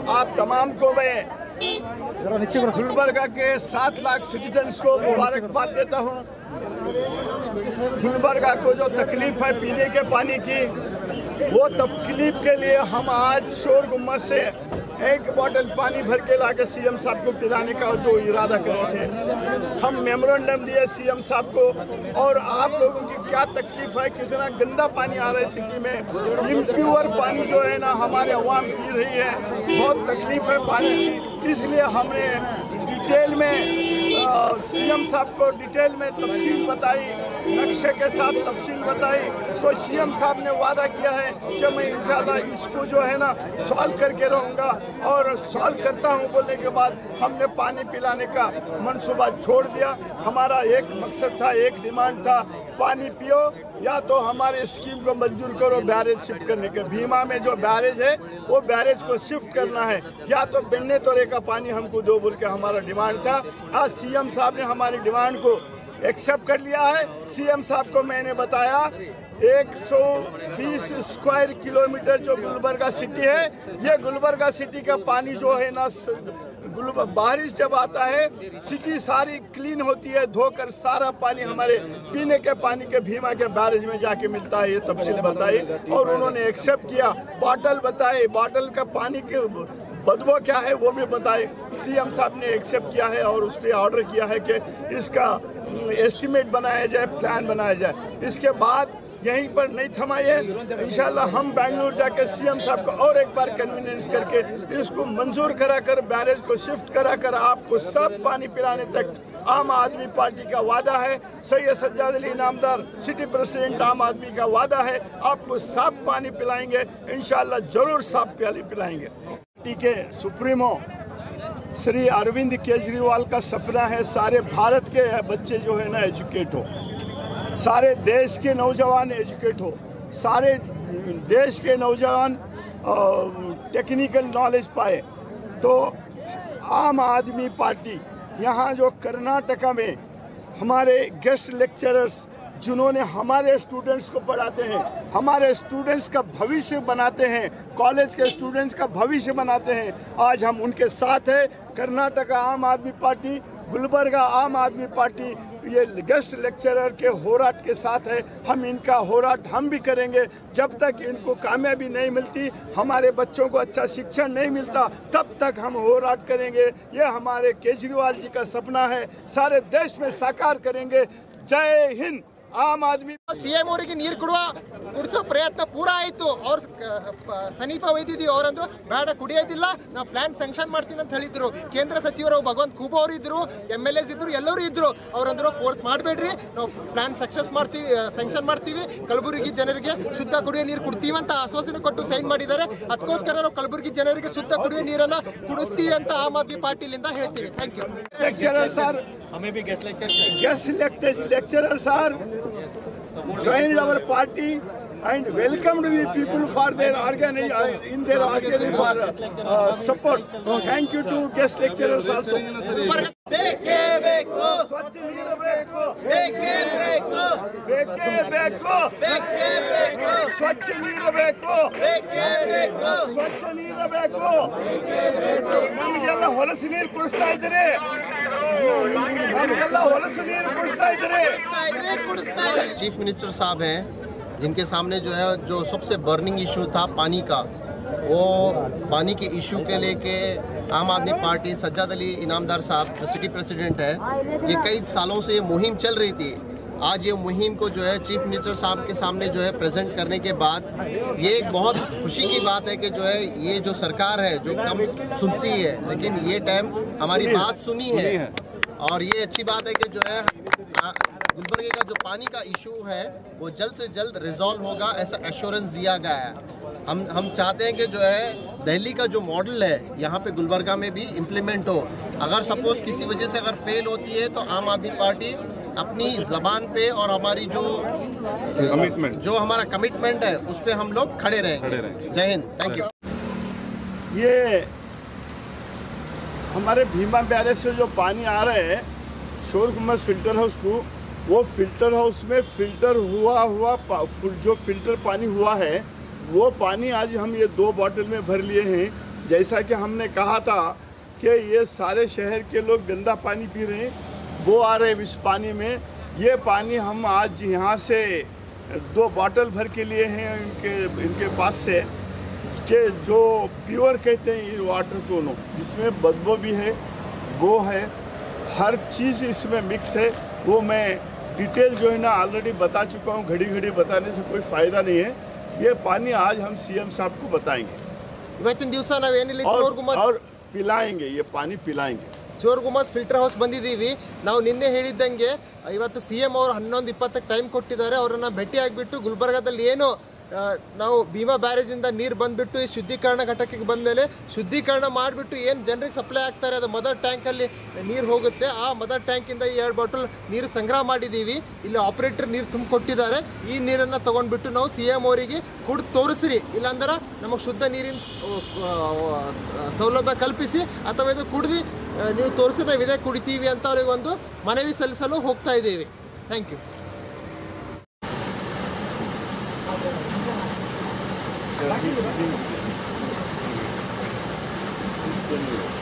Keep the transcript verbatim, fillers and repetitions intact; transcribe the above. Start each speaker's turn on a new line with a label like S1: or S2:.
S1: आप तमाम को मैं गुलबर्गा के सात लाख सिटीजन्स को मुबारकबाद देता हूँ। गुलबर्गा को जो तकलीफ है पीने के पानी की, वो तकलीफ के लिए हम आज शोर गुम्बद से एक बोतल पानी भर के लाके सीएम साहब को पिलाने का जो इरादा करे थे। हम मेमोरेंडम दिए सीएम साहब को, और आप लोगों की क्या तकलीफ है, कितना गंदा पानी आ रहा है सिटी में, इम्प्योर पानी जो है ना हमारे अवाम पी रही है, बहुत तकलीफ है पानी की। इसलिए हमने डिटेल में सीएम साहब को डिटेल में तफसील बताई, नक्शे के साथ तफसील बताई, तो सीएम साहब ने वादा किया है कि मैं इंशाल्लाह इसको जो है ना सॉल्व करके रहूँगा, और सॉल्व करता हूँ बोलने के बाद हमने पानी पिलाने का मंसूबा छोड़ दिया। हमारा एक मकसद था, एक डिमांड था, पानी पियो या तो हमारे स्कीम को मंजूर करो बैरेज शिफ्ट करने के। भीमा में जो बैरेज है वो बैरेज को शिफ्ट करना है, या तो बेन्ने तोरे का पानी हमको दो बोल के हमारा डिमांड था। आज सीएम साहब ने हमारी डिमांड को एक्सेप्ट कर लिया है। सीएम साहब को मैंने बताया एक सौ बीस स्क्वायर किलोमीटर जो गुलबर्गा सिटी है, ये गुलबर्गा सिटी का पानी जो है ना, बारिश जब आता है सिटी सारी क्लीन होती है, धोकर सारा पानी हमारे पीने के पानी के भीमा के बैरेज में जाके मिलता है। ये तफसील बताई और उन्होंने एक्सेप्ट किया। बॉटल बताए, बॉटल का पानी के बदबू क्या है वो भी बताए। सीएम साहब ने एक्सेप्ट किया है और उस पर ऑर्डर किया है कि इसका एस्टिमेट बनाया जाए, प्लान बनाया जाए। इसके बाद यहीं पर नहीं थमाइए, इंशाल्लाह हम बेंगलुरु जाके सीएम साहब को और एक बार कन्वीनियंस करके इसको मंजूर कराकर बैरेज को शिफ्ट कराकर आपको सब पानी पिलाने तक आम आदमी पार्टी का वादा है। सैयद सज्जाद अली इनामदार सिटी प्रेसिडेंट आम आदमी का वादा है, आपको साफ पानी पिलाएंगे, इंशाल्लाह जरूर साफ पानी पिलाएंगे। पार्टी के सुप्रीमो श्री अरविंद केजरीवाल का सपना है सारे भारत के बच्चे जो है ना एजुकेट हो, सारे देश के नौजवान एजुकेट हो, सारे देश के नौजवान टेक्निकल नॉलेज पाए। तो आम आदमी पार्टी यहाँ जो कर्नाटका में हमारे गेस्ट लेक्चरर्स जिन्होंने हमारे स्टूडेंट्स को पढ़ाते हैं, हमारे स्टूडेंट्स का भविष्य बनाते हैं, कॉलेज के स्टूडेंट्स का भविष्य बनाते हैं, आज हम उनके साथ हैं। कर्नाटका आम आदमी पार्टी, गुलबर्गा आम आदमी पार्टी ये गेस्ट लेक्चरर के होराट के साथ है। हम इनका होराट हम भी करेंगे जब तक इनको कामयाबी नहीं मिलती, हमारे बच्चों को अच्छा शिक्षण नहीं मिलता, तब तक हम होराट करेंगे। ये हमारे केजरीवाल जी का सपना है, सारे देश में साकार करेंगे। जय हिंद। आम आदमी
S2: ಸಿಎಂ ಅವರಿಗೆ ನೀರು ಕೊಡುವ ಕುಡಿಸೋ ಪ್ರಯತ್ನ ಪೂರಾ ಆಯಿತು. ಅವ್ರು ಸಮೀಪ ಒಯ್ದಿದ್ದೀವಿ, ಅವರಂದು ಬೇಡ ಕುಡಿಯೋದಿಲ್ಲ, ನಾವು ಪ್ಲಾನ್ ಸ್ಯಾಂಕ್ಷನ್ ಮಾಡ್ತೀವಿ ಅಂತ ಹೇಳಿದ್ರು. ಕೇಂದ್ರ ಸಚಿವರು ಭಗವಂತ ಖೂಬ್ ಅವರು ಇದ್ರು, ಎಮ್ ಎಲ್ ಎಸ್ ಇದ್ರು, ಎಲ್ಲರೂ ಇದ್ರು. ಅವರಂದ್ರು ಫೋರ್ಸ್ ಮಾಡಬೇಡ್ರಿ, ನಾವು ಪ್ಲಾನ್ ಸಕ್ಸಸ್ ಮಾಡ್ತೀವಿ, ಸ್ಯಾಂಕ್ಷನ್ ಮಾಡ್ತೀವಿ, ಕಲಬುರಗಿ ಜನರಿಗೆ ಶುದ್ಧ ಕುಡಿಯೋ ನೀರು ಕೊಡ್ತೀವಿ ಅಂತ ಆಶ್ವಾಸನೆ ಕೊಟ್ಟು ಸೈನ್ ಮಾಡಿದ್ದಾರೆ. ಅದಕ್ಕೋಸ್ಕರ ನಾವು ಕಲಬುರಗಿ ಜನರಿಗೆ ಶುದ್ಧ ಕುಡಿಯೋ ನೀರನ್ನ ಕುಡಿಸ್ತೀವಿ ಅಂತ ಆಮ್ ಆದ್ಮಿ ಪಾರ್ಟಿಲಿಂದ ಹೇಳ್ತೀವಿ. Thank you.
S1: ಲೆಕ್ಚರರ್ ಸರ್, हमें भी guest lecture guest lecturer sir joined our party and welcomed we people for their organize in their organize for uh, support. Thank you to guest lecturers also.
S2: ಬೇಕೇ ಬೇಕು,
S1: ಸ್ವಚ್ಛ ನೀರು ಬೇಕು,
S2: ಬೇಕೇ ಬೇಕು,
S1: ಬೇಕೇ ಬೇಕು,
S2: ಬೇಕೇ ಬೇಕು,
S1: ಸ್ವಚ್ಛ ನೀರು ಬೇಕು,
S2: ಬೇಕೇ ಬೇಕು,
S1: ಸ್ವಚ್ಛ ನೀರು ಬೇಕು. ನಮಗೆಲ್ಲ ಹೊಲಸು ನೀರು ಕುಡಿಸ್ತಾ ಇದ್ದೀರಿ, ನಮಗೆಲ್ಲ ಹೊಲಸು ನೀರು ಕುಡಿಸ್ತಾ ಇದ್ದೀರಿ.
S3: चीफ मिनिस्टर साहब हैं जिनके सामने जो है जो सबसे बर्निंग इशू था पानी का, वो पानी के इशू के लेके आम आदमी पार्टी सज्जाद अली इनामदार साहब जो सिटी प्रेसिडेंट है, ये कई सालों से ये मुहिम चल रही थी। आज ये मुहिम को जो है चीफ मिनिस्टर साहब के सामने जो है प्रेजेंट करने के बाद ये एक बहुत खुशी की बात है कि जो है ये जो सरकार है जो कम सुनती है, लेकिन ये टाइम हमारी बात सुनी है। और ये अच्छी बात है कि जो है गुलबर्गे का जो पानी का इशू है वो जल्द से जल्द रिजॉल्व होगा, ऐसा एश्योरेंस दिया गया है। हम हम चाहते हैं कि जो है दिल्ली का जो मॉडल है यहाँ पे गुलबर्गा में भी इम्प्लीमेंट हो। अगर सपोज किसी वजह से अगर फेल होती है तो आम आदमी पार्टी अपनी ज़बान पे और हमारी जो कमिटमेंट जो हमारा कमिटमेंट है उस पर हम लोग खड़े रहेंगे। जय हिंद, थैंक यू।
S1: ये हमारे भीमा बैरेज से जो पानी आ रहे हैं शोर गुम्बद फिल्टर हाउस को, वो फिल्टर हाउस में फिल्टर हुआ हुआ जो फिल्टर पानी हुआ है वो पानी आज हम ये दो बोतल में भर लिए हैं। जैसा कि हमने कहा था कि ये सारे शहर के लोग गंदा पानी पी रहे हैं, वो आ रहे हैं इस पानी में। ये पानी हम आज यहाँ से दो बॉटल भर के लिए हैं इनके इनके पास से, के जो प्योर कहते हैं ये वाटर को, जिसमें बदबू भी है, वो है, हर चीज़ इसमें मिक्स है। वो मैं डिटेल जो है ना ऑलरेडी बता चुका हूँ, घड़ी घड़ी बताने से कोई फ़ायदा नहीं है। ये पानी आज हम सीएम साहब को बताएंगे
S2: ಇವತ್ತಿನ ದಿವಸ ನಾವೇನಿಲ್ಲ ಚೋರ್
S1: और,
S2: ಗುಮ್ಮಸ್
S1: और पिलाएंगे, ये पानी पिलाएंगे।
S2: ಚೋರ್ ಗುಮ್ಮಸ್ ಫಿಲ್ಟರ್ ಹೌಸ್ ಬಂದಿದ್ದೀವಿ ನಾವು ನಿನ್ನೆ ಹೇಳಿದ್ದಂಗೆ ಇವತ್ತು ಸಿ ಎಂ ಅವರು ಹನ್ನೊಂದು ಇಪ್ಪತ್ತಕ್ಕೆ ಟೈಮ್ ಕೊಟ್ಟಿದ್ದಾರೆ. ಅವರನ್ನು ಭೇಟಿ ಆಗಿಬಿಟ್ಟು ಗುಲ್ಬರ್ಗಾದಲ್ಲಿ ಏನು ಆ, ನಾವು ಭೀಮಾ ಬ್ಯಾರೇಜಿಂದ ನೀರು ಬಂದುಬಿಟ್ಟು ಈ ಶುದ್ಧೀಕರಣ ಘಟಕಕ್ಕೆ ಬಂದಮೇಲೆ ಶುದ್ಧೀಕರಣ ಮಾಡಿಬಿಟ್ಟು ಏನು ಜನರಿಗೆ ಸಪ್ಲೈ ಆಗ್ತಾರೆ ಅದು ಮದರ್ ಟ್ಯಾಂಕಲ್ಲಿ ನೀರು ಹೋಗುತ್ತೆ. ಆ ಮದರ್ ಟ್ಯಾಂಕಿಂದ ಈ ಎರಡು ಬಾಟಲ್ ನೀರು ಸಂಗ್ರಹ ಮಾಡಿದ್ದೀವಿ. ಇಲ್ಲಿ ಆಪ್ರೇಟರ್ ನೀರು ತುಂಬಿಕೊಟ್ಟಿದ್ದಾರೆ. ಈ ನೀರನ್ನು ತೊಗೊಂಡ್ಬಿಟ್ಟು ನಾವು ಸಿ ಎಮ್ ಅವರಿಗೆ ಕುಡ್ದು ತೋರಿಸ್ರಿ, ಇಲ್ಲಾಂದ್ರೆ ನಮಗೆ ಶುದ್ಧ ನೀರಿನ ಸೌಲಭ್ಯ ಕಲ್ಪಿಸಿ ಅಥವಾ ಇದು ಕುಡ್ದು ನೀವು ತೋರಿಸಿ ನಾವು ಇದೇ ಕುಡಿತೀವಿ ಅಂತ ಅವ್ರಿಗೆ ಒಂದು ಮನವಿ ಸಲ್ಲಿಸಲು ಹೋಗ್ತಾ ಇದ್ದೀವಿ. Thank you.
S1: Thank you.